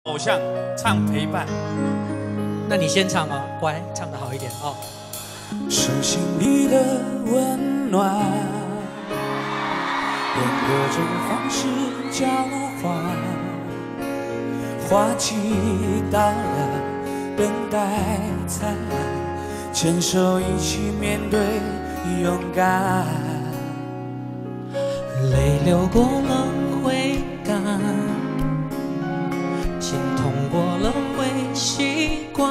偶像唱陪伴， 那你先唱哦，乖，唱得好一点哦。 手心里的温暖，用各种方式交换，花季到了，等待灿烂，牵手一起面对，勇敢。 泪流过了会干，心痛过了会习惯，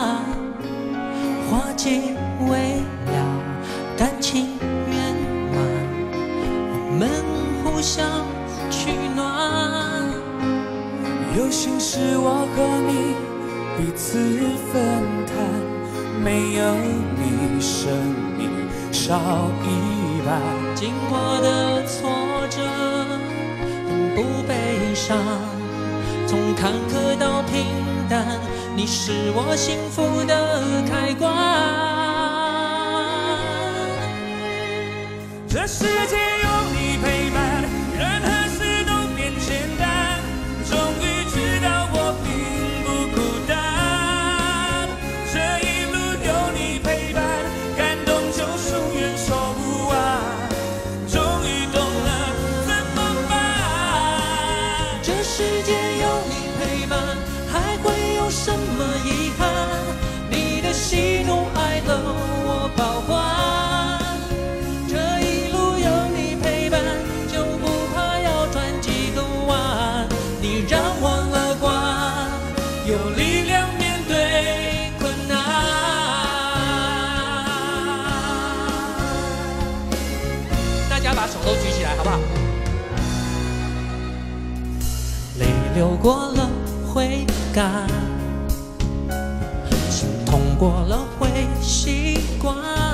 花季未了，感情圆满，我们互相取暖。 有心事我和你彼此分担，没有你生命少一半。 经过的挫折并不悲伤，从坎坷到平淡，你是我幸福的开关。 这世界有你陪伴，人和事都变简单，终于知道我并不孤单。这一路有你陪伴，感动就是永远说不完，终于懂了怎么办。 这世界有你陪伴，还会有什么遗憾？你的喜怒哀乐我保管。这一路有你陪伴，就不怕要转几个弯。你让我乐观，有力量面对困难。大家把手都举起来，好不好？泪流过了会干，心痛过了会习惯，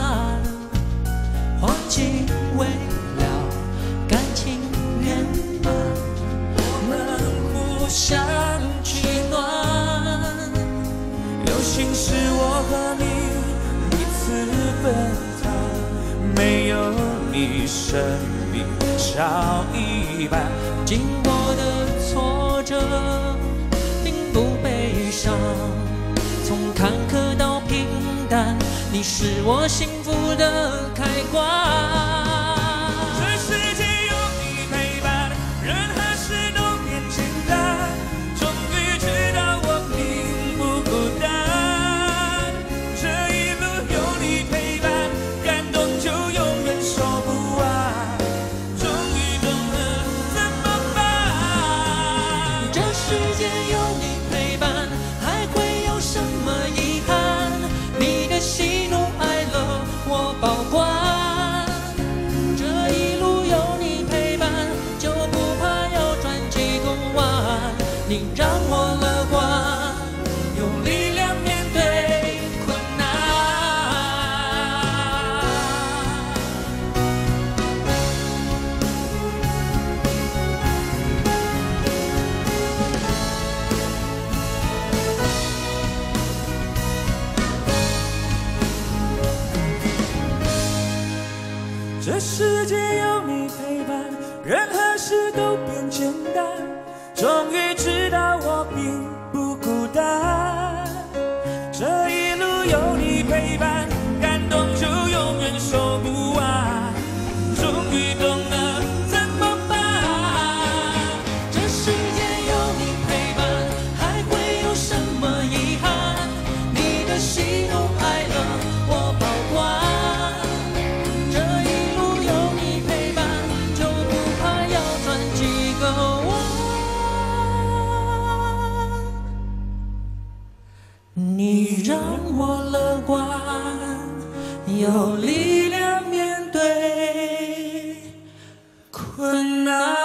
花季未了，感情圆满，我们互相取暖。 有心事我和你彼此分担，没有你生命少一半。 经过的挫折并不悲伤，从坎坷到平淡，你是我幸福的开关。 这世界有你陪伴，人和事都变简单，终于知道我并不孤单。这一路有你陪伴，感动就永远说不完，终于懂了怎么办。 这世界有你陪伴，还会有什么遗憾？你的喜怒哀乐我保管。这一路有你陪伴，就不怕要转几个弯。你让我乐观，有力量面对困难。 这世界有你陪伴，人和事都变简单，终于知道我并不孤单。这一路有你陪伴，感动就永远说不完，终于懂了怎么办。 这世界有你陪伴，还会有什么遗憾？你的喜怒哀乐我保管。这一路有你陪伴，就不怕要转几个弯。你让我乐观，有力量面对困难。